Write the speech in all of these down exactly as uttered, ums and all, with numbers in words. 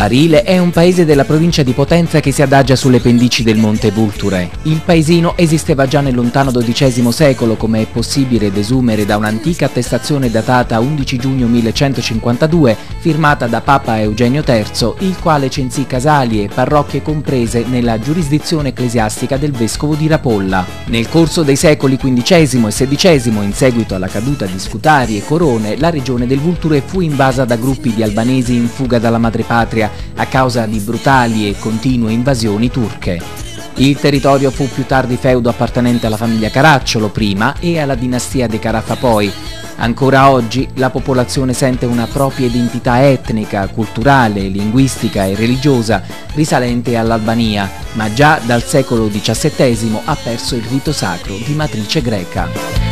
Barile è un paese della provincia di Potenza che si adagia sulle pendici del Monte Vulture. Il paesino esisteva già nel lontano dodicesimo secolo, come è possibile desumere da un'antica attestazione datata undici giugno millecentocinquantadue, firmata da Papa Eugenio terzo, il quale censì casali e parrocchie comprese nella giurisdizione ecclesiastica del vescovo di Rapolla. Nel corso dei secoli quindicesimo e sedicesimo, in seguito alla caduta di Scutari e Corone, la regione del Vulture fu invasa da gruppi di albanesi in fuga dalla madrepatria a causa di brutali e continue invasioni turche. Il territorio fu più tardi feudo appartenente alla famiglia Caracciolo prima e alla dinastia dei Carafa poi. Ancora oggi la popolazione sente una propria identità etnica, culturale, linguistica e religiosa risalente all'Albania, ma già dal secolo diciassettesimo ha perso il rito sacro di matrice greca.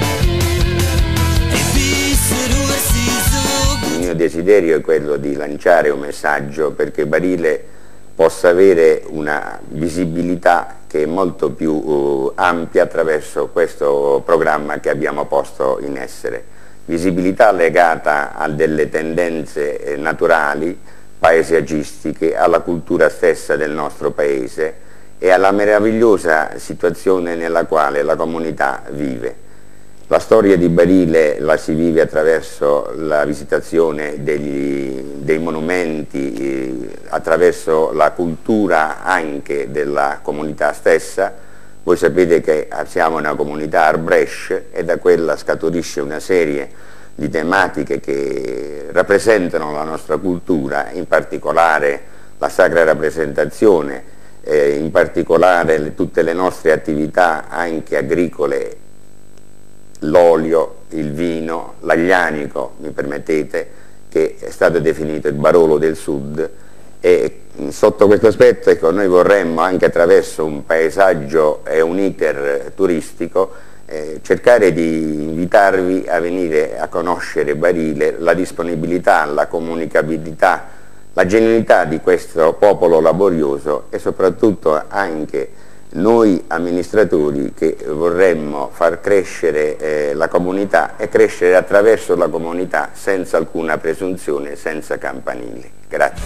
Il mio desiderio è quello di lanciare un messaggio perché Barile possa avere una visibilità che è molto più uh, ampia attraverso questo programma che abbiamo posto in essere. Visibilità legata a delle tendenze eh, naturali, paesaggistiche, alla cultura stessa del nostro paese e alla meravigliosa situazione nella quale la comunità vive. La storia di Barile la si vive attraverso la visitazione degli, dei monumenti, eh, attraverso la cultura anche della comunità stessa. Voi sapete che siamo una comunità Arbresh e da quella scaturisce una serie di tematiche che rappresentano la nostra cultura, in particolare la sacra rappresentazione, eh, in particolare le, tutte le nostre attività anche agricole, l'olio, il vino, l'aglianico, mi permettete, che è stato definito il Barolo del Sud, e sotto questo aspetto ecco, noi vorremmo anche attraverso un paesaggio e un iter turistico eh, cercare di invitarvi a venire a conoscere Barile, la disponibilità, la comunicabilità, la genuinità di questo popolo laborioso e soprattutto anche noi amministratori che vorremmo far crescere eh, la comunità e crescere attraverso la comunità senza alcuna presunzione, senza campanili. Grazie.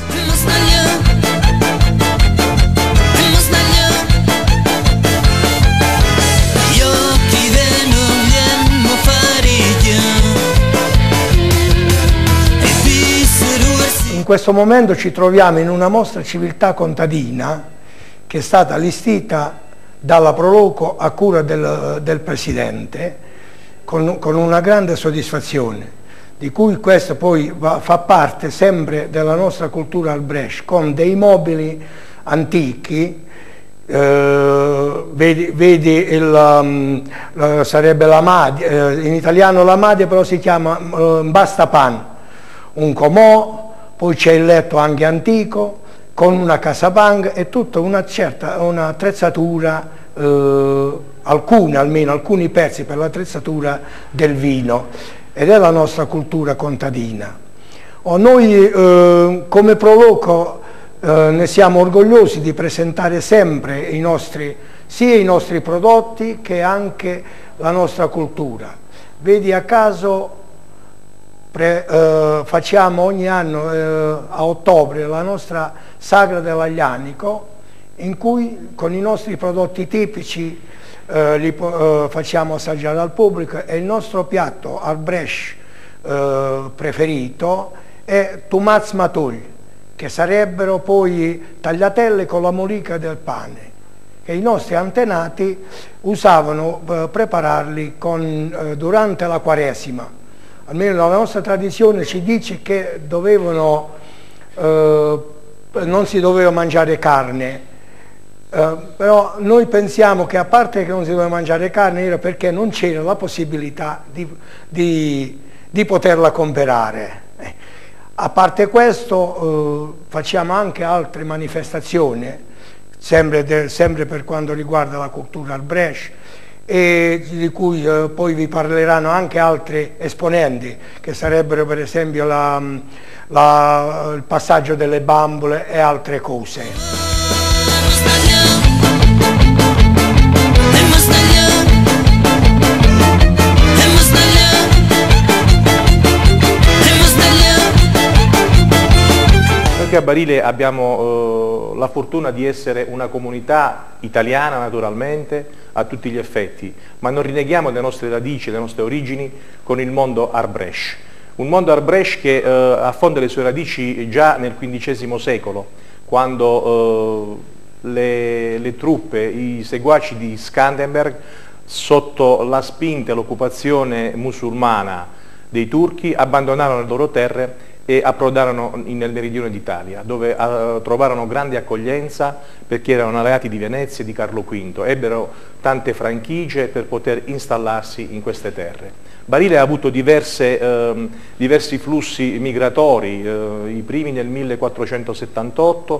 In questo momento ci troviamo in una mostra Civiltà contadina che è stata allestita dalla Proloco a cura del, del Presidente con, con una grande soddisfazione, di cui questo poi va, fa parte sempre della nostra cultura Albrecht, con dei mobili antichi, eh, vedi, vedi il, um, la, sarebbe la madia, eh, in italiano la madia però si chiama uh, bastapan, un comò, poi c'è il letto anche antico, con una casabang e tutta una certa un'attrezzatura, eh, alcuni almeno, alcuni pezzi per l'attrezzatura del vino, ed è la nostra cultura contadina. Oh, noi eh, come Proloco eh, ne siamo orgogliosi di presentare sempre i nostri, sia i nostri prodotti che anche la nostra cultura. Vedi a caso Pre, eh, facciamo ogni anno eh, a ottobre la nostra sagra dell'aglianico, in cui con i nostri prodotti tipici eh, li eh, facciamo assaggiare al pubblico, e il nostro piatto Albrecht eh, preferito è tumaz matul, che sarebbero poi tagliatelle con la molica del pane, che i nostri antenati usavano eh, prepararli con, eh, durante la Quaresima. Almeno la nostra tradizione ci dice che dovevano, eh, non si doveva mangiare carne, eh, però noi pensiamo che a parte che non si doveva mangiare carne era perché non c'era la possibilità di, di, di poterla comprare. Eh. A parte questo eh, facciamo anche altre manifestazioni, sempre, de, sempre per quanto riguarda la cultura Albrecht, e di cui eh, poi vi parleranno anche altri esponenti, che sarebbero per esempio la, la, il passaggio delle bambole e altre cose. noi qui a Barile abbiamo eh, la fortuna di essere una comunità italiana naturalmente a tutti gli effetti, ma non rinneghiamo le nostre radici, le nostre origini con il mondo Arbresh. Un mondo Arbresh che eh, affonda le sue radici già nel quindicesimo secolo, quando eh, le, le truppe, i seguaci di Skanderbeg, sotto la spinta e l'occupazione musulmana dei turchi, abbandonarono le loro terre e approdarono nel meridione d'Italia, dove uh, trovarono grande accoglienza perché erano alleati di Venezia e di Carlo quinto, ebbero tante franchigie per poter installarsi in queste terre. Barile ha avuto diverse, eh, diversi flussi migratori, eh, i primi nel millequattrocentosettantotto,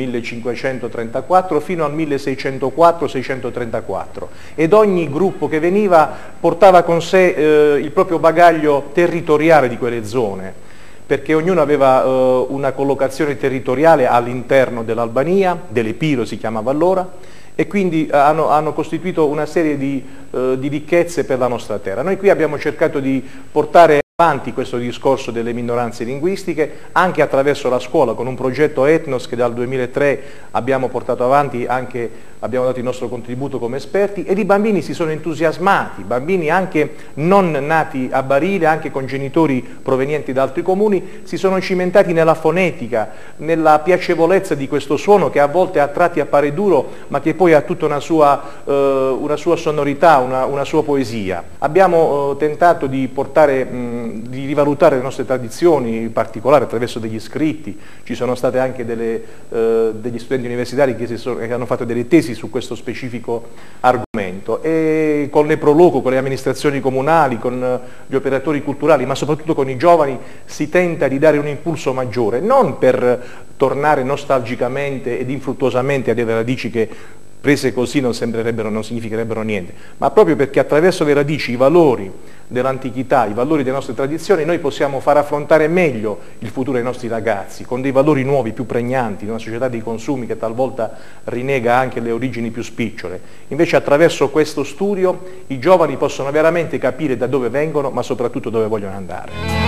millecinquecentotrentaquattro fino al milleseicentoquattro seicentotrentaquattro, ed ogni gruppo che veniva portava con sé eh, il proprio bagaglio territoriale di quelle zone, perché ognuno aveva eh, una collocazione territoriale all'interno dell'Albania, dell'Epiro si chiamava allora, e quindi hanno, hanno costituito una serie di, eh, di ricchezze per la nostra terra. Noi qui abbiamo cercato di portare avanti questo discorso delle minoranze linguistiche anche attraverso la scuola, con un progetto Ethnos che dal duemilatré abbiamo portato avanti, anche abbiamo dato il nostro contributo come esperti, ed i bambini si sono entusiasmati, bambini anche non nati a Barile, anche con genitori provenienti da altri comuni, si sono cimentati nella fonetica, nella piacevolezza di questo suono che a volte a tratti appare duro, ma che poi ha tutta una sua, eh, una sua sonorità, una, una sua poesia. Abbiamo eh, tentato di portare mh, di rivalutare le nostre tradizioni, in particolare attraverso degli scritti. Ci sono state anche delle, eh, degli studenti universitari che, si sono, che hanno fatto delle tesi su questo specifico argomento, e con le proloco, con le amministrazioni comunali, con gli operatori culturali, ma soprattutto con i giovani si tenta di dare un impulso maggiore, non per tornare nostalgicamente ed infruttuosamente a delle radici che prese così non sembrerebbero, non significherebbero niente, ma proprio perché attraverso le radici, i valori dell'antichità, i valori delle nostre tradizioni, noi possiamo far affrontare meglio il futuro ai nostri ragazzi, con dei valori nuovi, più pregnanti, in una società dei consumi che talvolta rinnega anche le origini più spicciole. Invece attraverso questo studio i giovani possono veramente capire da dove vengono, ma soprattutto dove vogliono andare.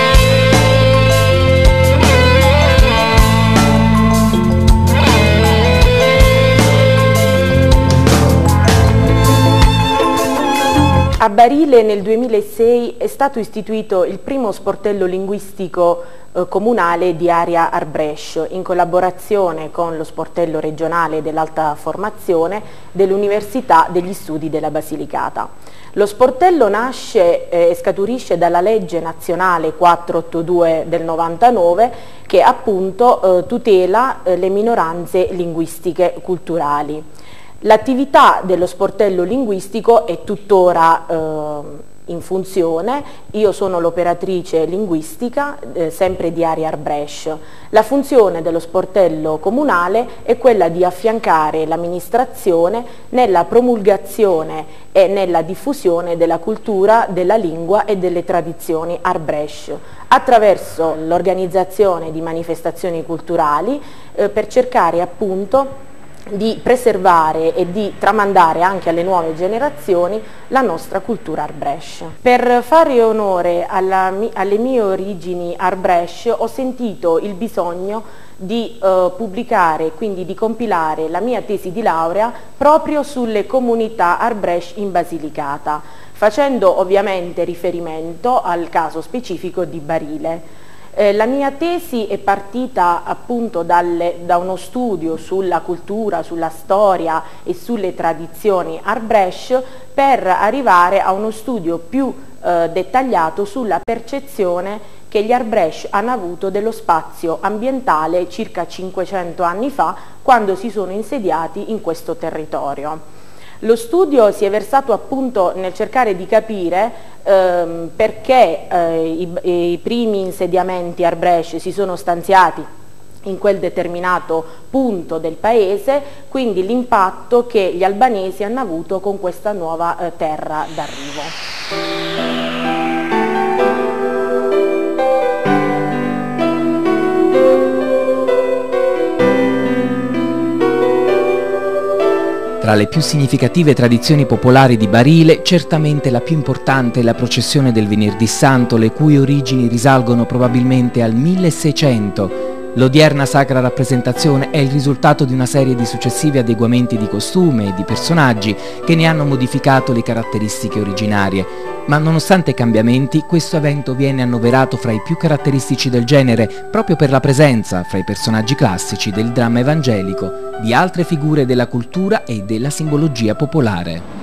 A Barile nel duemilasei è stato istituito il primo sportello linguistico eh, comunale di area Arbresh, in collaborazione con lo sportello regionale dell'alta formazione dell'Università degli Studi della Basilicata. Lo sportello nasce e eh, scaturisce dalla legge nazionale quattrocentottantadue del novantanove, che appunto eh, tutela eh, le minoranze linguistiche culturali. L'attività dello sportello linguistico è tuttora eh, in funzione. Io sono l'operatrice linguistica, eh, sempre di area Arbresh. La funzione dello sportello comunale è quella di affiancare l'amministrazione nella promulgazione e nella diffusione della cultura, della lingua e delle tradizioni Arbresh, attraverso l'organizzazione di manifestazioni culturali eh, per cercare appunto di preservare e di tramandare anche alle nuove generazioni la nostra cultura Arbresh. Per fare onore alla, alle mie origini Arbresh ho sentito il bisogno di eh, pubblicare, quindi di compilare la mia tesi di laurea proprio sulle comunità Arbresh in Basilicata, facendo ovviamente riferimento al caso specifico di Barile. Eh, la mia tesi è partita appunto dalle, da uno studio sulla cultura, sulla storia e sulle tradizioni Arbresh, per arrivare a uno studio più eh, dettagliato sulla percezione che gli Arbresh hanno avuto dello spazio ambientale circa cinquecento anni fa, quando si sono insediati in questo territorio. Lo studio si è versato appunto nel cercare di capire ehm, perché eh, i, i primi insediamenti Arbresh si sono stanziati in quel determinato punto del paese, quindi l'impatto che gli albanesi hanno avuto con questa nuova eh, terra d'arrivo. Tra le più significative tradizioni popolari di Barile, certamente la più importante è la processione del Venerdì Santo, le cui origini risalgono probabilmente al milleseicento. L'odierna sacra rappresentazione è il risultato di una serie di successivi adeguamenti di costume e di personaggi che ne hanno modificato le caratteristiche originarie, ma nonostante i cambiamenti questo evento viene annoverato fra i più caratteristici del genere proprio per la presenza, fra i personaggi classici del dramma evangelico, di altre figure della cultura e della simbologia popolare.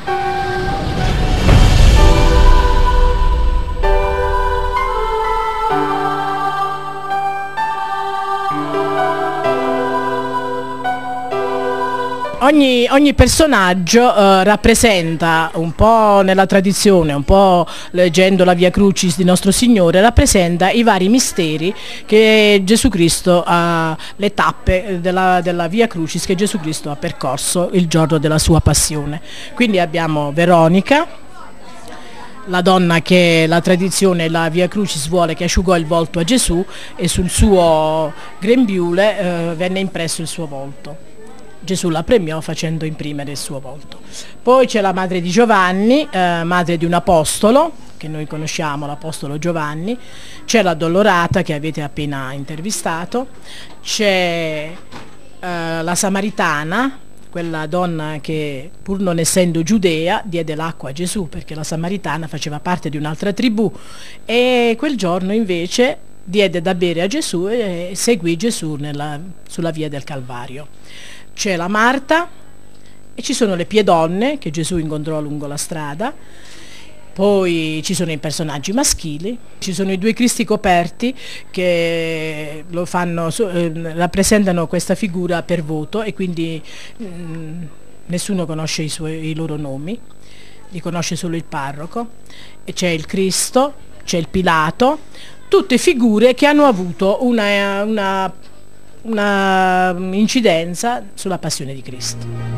Ogni, ogni personaggio eh, rappresenta un po' nella tradizione, un po' leggendo la Via Crucis di Nostro Signore, rappresenta i vari misteri che Gesù Cristo ha, le tappe della, della Via Crucis che Gesù Cristo ha percorso il giorno della sua passione. Quindi abbiamo Veronica, la donna che la tradizione, la Via Crucis vuole, che asciugò il volto a Gesù e sul suo grembiule eh, venne impresso il suo volto. Gesù la premiò facendo imprimere il suo volto. Poi c'è la madre di Giovanni, eh, madre di un apostolo, che noi conosciamo, l'apostolo Giovanni. C'è l'Addolorata che avete appena intervistato. C'è eh, la Samaritana, quella donna che pur non essendo giudea diede l'acqua a Gesù, perché la Samaritana faceva parte di un'altra tribù, e quel giorno invece diede da bere a Gesù e seguì Gesù nella, sulla via del Calvario. C'è la Marta e ci sono le piedonne che Gesù incontrò lungo la strada, poi ci sono i personaggi maschili, ci sono i due Cristi coperti che lo fanno, eh, rappresentano questa figura per voto e quindi mh, nessuno conosce i, suoi, i loro nomi, li conosce solo il parroco, e c'è il Cristo, c'è il Pilato, tutte figure che hanno avuto una, una una incidenza sulla passione di Cristo.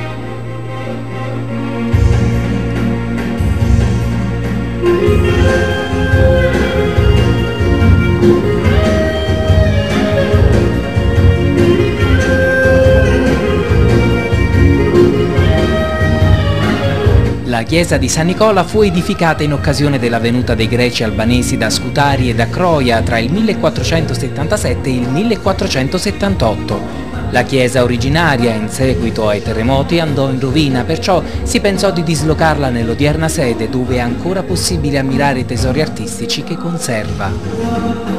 La chiesa di San Nicola fu edificata in occasione della venuta dei greci albanesi da Scutari e da Croia tra il millequattrocentosettantasette e il millequattrocentosettantotto. La chiesa originaria, in seguito ai terremoti, andò in rovina, perciò si pensò di dislocarla nell'odierna sede, dove è ancora possibile ammirare i tesori artistici che conserva.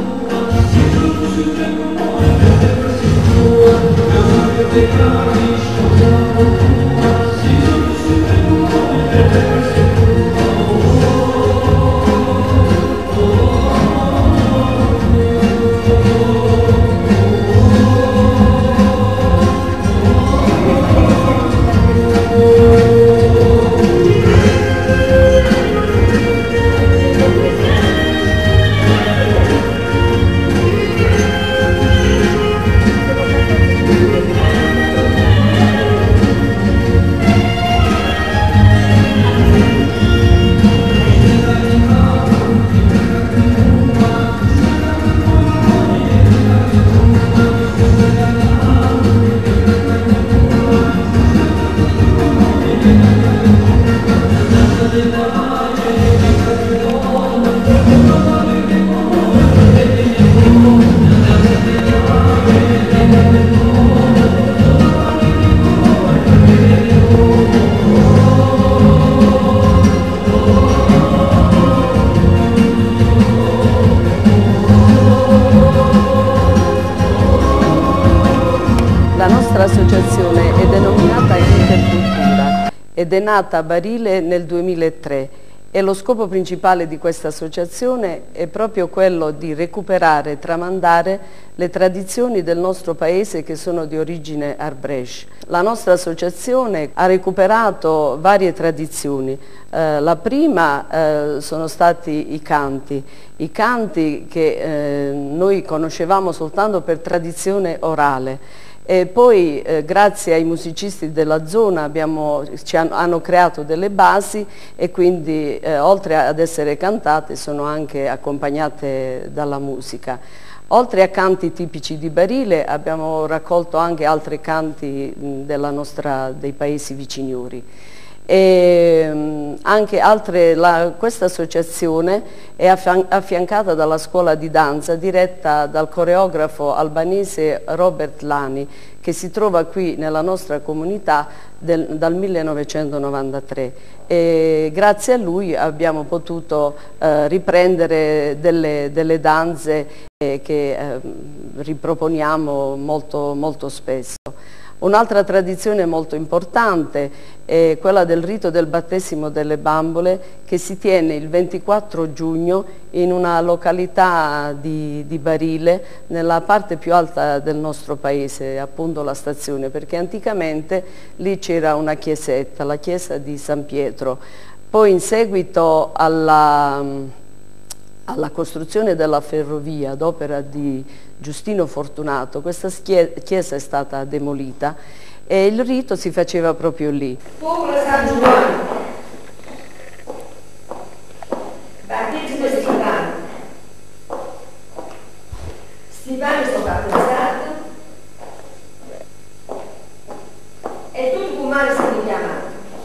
L'associazione è denominata Intercultura ed è nata a Barile nel duemilatré e lo scopo principale di questa associazione è proprio quello di recuperare e tramandare le tradizioni del nostro paese che sono di origine arbrescia. La nostra associazione ha recuperato varie tradizioni. Eh, la prima eh, sono stati i canti, i canti che eh, noi conoscevamo soltanto per tradizione orale. E poi eh, grazie ai musicisti della zona abbiamo, ci hanno, hanno creato delle basi e quindi eh, oltre ad essere cantate sono anche accompagnate dalla musica. Oltre a canti tipici di Barile abbiamo raccolto anche altri canti mh, della nostra, dei paesi viciniori. E anche altre, la, questa associazione è affiancata dalla scuola di danza diretta dal coreografo albanese Robert Lani, che si trova qui nella nostra comunità del, dal millenovecentonovantatré. E grazie a lui abbiamo potuto eh, riprendere delle, delle danze eh, che eh, riproponiamo molto, molto spesso. Un'altra tradizione molto importante è quella del rito del battesimo delle bambole, che si tiene il ventiquattro giugno in una località di, di Barile, nella parte più alta del nostro paese, appunto la stazione, perché anticamente lì c'era una chiesetta, la chiesa di San Pietro. Poi in seguito alla, alla costruzione della ferrovia ad opera di Giustino Fortunato, questa chiesa è stata demolita e il rito si faceva proprio lì. Popolo San Giovanni, battesimo Stefano, Stefano è stato battezzato e tutti i umani sono chiamati.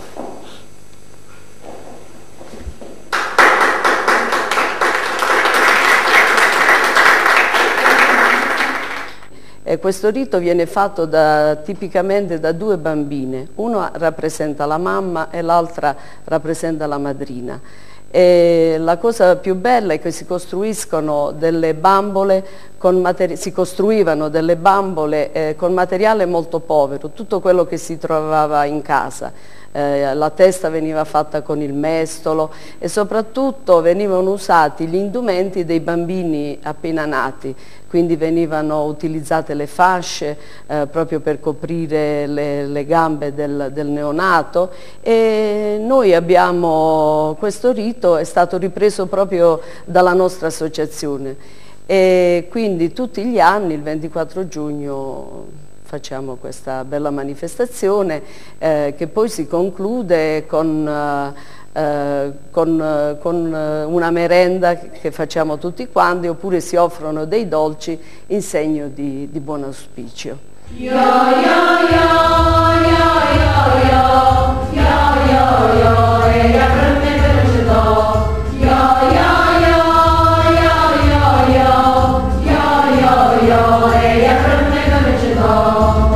E questo rito viene fatto da, tipicamente da due bambine, una rappresenta la mamma e l'altra rappresenta la madrina. E la cosa più bella è che si costruiscono delle bambole, con si costruivano delle bambole eh, con materiale molto povero, tutto quello che si trovava in casa. Eh, la testa veniva fatta con il mestolo e soprattutto venivano usati gli indumenti dei bambini appena nati, quindi venivano utilizzate le fasce eh, proprio per coprire le, le gambe del, del neonato, e noi abbiamo, questo rito è stato ripreso proprio dalla nostra associazione e quindi tutti gli anni il ventiquattro giugno facciamo questa bella manifestazione eh, che poi si conclude con, eh, con, con una merenda che facciamo tutti quanti, oppure si offrono dei dolci in segno di, di buon auspicio. Yo, yo, yo, yo, yo, yo, yo, yo, yo, e la prende per il do. Yo, yo, yo, yo, yo, yo, yo, yo, yo, e la prende per il do.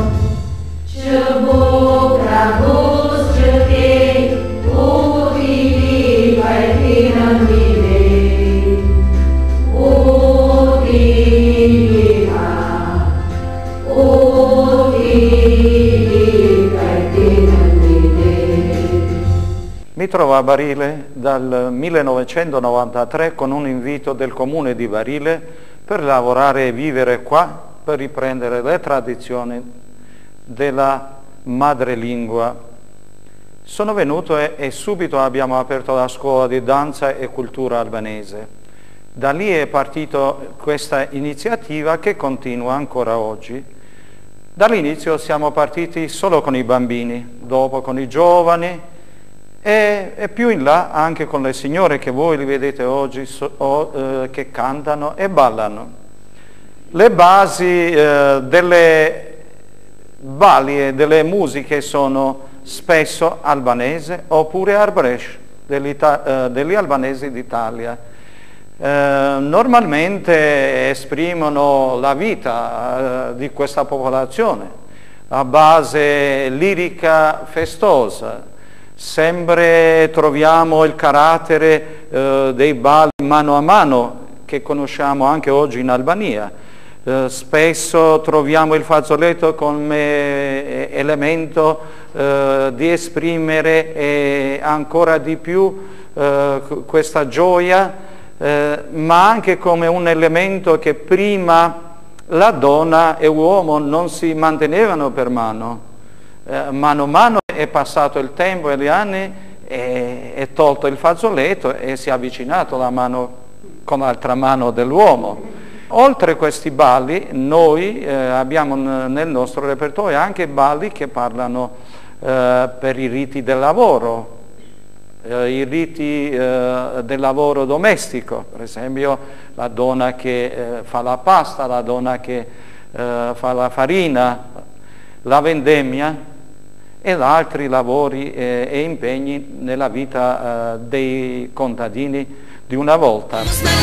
Mi trovo a Barile dal millenovecentonovantatré con un invito del comune di Barile per lavorare e vivere qua, per riprendere le tradizioni della madrelingua. Sono venuto e, e subito abbiamo aperto la scuola di danza e cultura albanese. Da lì è partita questa iniziativa che continua ancora oggi. Dall'inizio siamo partiti solo con i bambini, dopo con i giovani e, e più in là anche con le signore che voi li vedete oggi so, o, eh, che cantano e ballano. Le basi eh, delle balli e delle musiche sono spesso albanese oppure arbresh degli, eh, degli albanesi d'Italia. Eh, normalmente esprimono la vita eh, di questa popolazione a base lirica festosa. Sempre troviamo il carattere eh, dei balli mano a mano che conosciamo anche oggi in Albania. Uh, spesso troviamo il fazzoletto come elemento uh, di esprimere eh, ancora di più uh, questa gioia, uh, ma anche come un elemento che prima la donna e l'uomo non si mantenevano per mano. Uh, mano a mano è passato il tempo e gli anni, e, è tolto il fazzoletto e si è avvicinato la mano con l'altra mano dell'uomo. Oltre a questi balli noi eh, abbiamo nel nostro repertorio anche balli che parlano eh, per i riti del lavoro, eh, i riti eh, del lavoro domestico, per esempio la donna che eh, fa la pasta, la donna che eh, fa la farina, la vendemmia, e altri lavori eh, e impegni nella vita eh, dei contadini di una volta.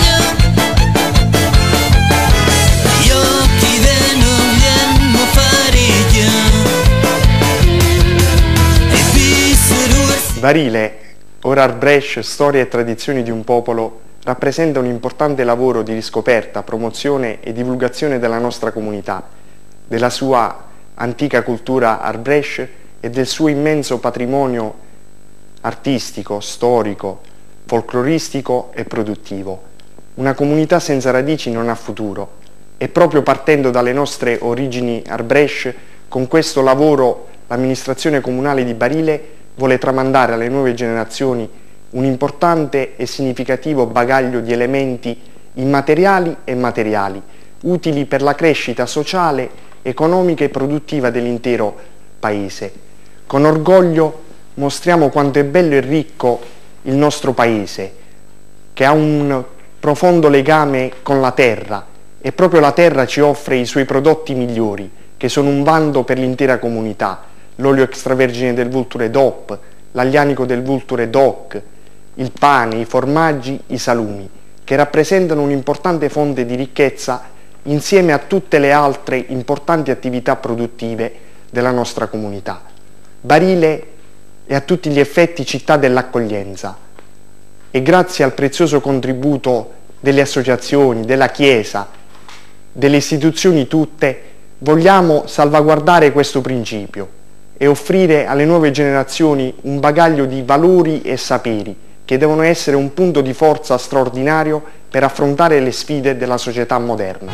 Barile, ora Arbresh, storia e tradizioni di un popolo, rappresenta un importante lavoro di riscoperta, promozione e divulgazione della nostra comunità, della sua antica cultura Arbresh e del suo immenso patrimonio artistico, storico, folcloristico e produttivo. Una comunità senza radici non ha futuro e proprio partendo dalle nostre origini Arbresh, con questo lavoro l'amministrazione comunale di Barile vuole tramandare alle nuove generazioni un importante e significativo bagaglio di elementi immateriali e materiali, utili per la crescita sociale, economica e produttiva dell'intero Paese. Con orgoglio mostriamo quanto è bello e ricco il nostro Paese, che ha un profondo legame con la terra e proprio la terra ci offre i suoi prodotti migliori, che sono un vanto per l'intera comunità: l'olio extravergine del Vulture D O P, l'aglianico del Vulture D O C, il pane, i formaggi, i salumi, che rappresentano un'importante fonte di ricchezza insieme a tutte le altre importanti attività produttive della nostra comunità. Barile è a tutti gli effetti città dell'accoglienza e grazie al prezioso contributo delle associazioni, della Chiesa, delle istituzioni tutte, vogliamo salvaguardare questo principio e offrire alle nuove generazioni un bagaglio di valori e saperi che devono essere un punto di forza straordinario per affrontare le sfide della società moderna.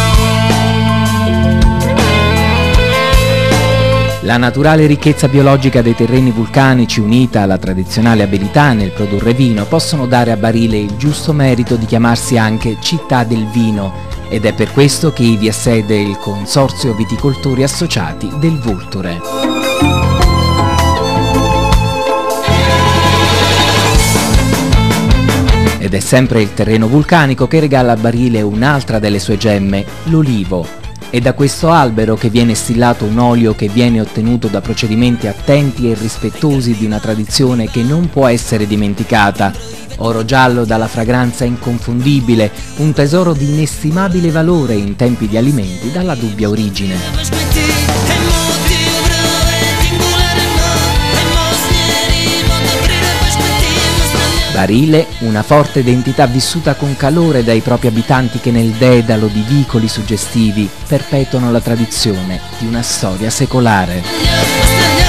La naturale ricchezza biologica dei terreni vulcanici, unita alla tradizionale abilità nel produrre vino, possono dare a Barile il giusto merito di chiamarsi anche città del vino, ed è per questo che ivi ha sede il Consorzio Viticoltori Associati del Vulture. Ed è sempre il terreno vulcanico che regala a Barile un'altra delle sue gemme, l'olivo. È da questo albero che viene stillato un olio che viene ottenuto da procedimenti attenti e rispettosi di una tradizione che non può essere dimenticata. Oro giallo dalla fragranza inconfondibile, un tesoro di inestimabile valore in tempi di alimenti dalla dubbia origine. Barile, una forte identità vissuta con calore dai propri abitanti che nel dedalo di vicoli suggestivi perpetuano la tradizione di una storia secolare.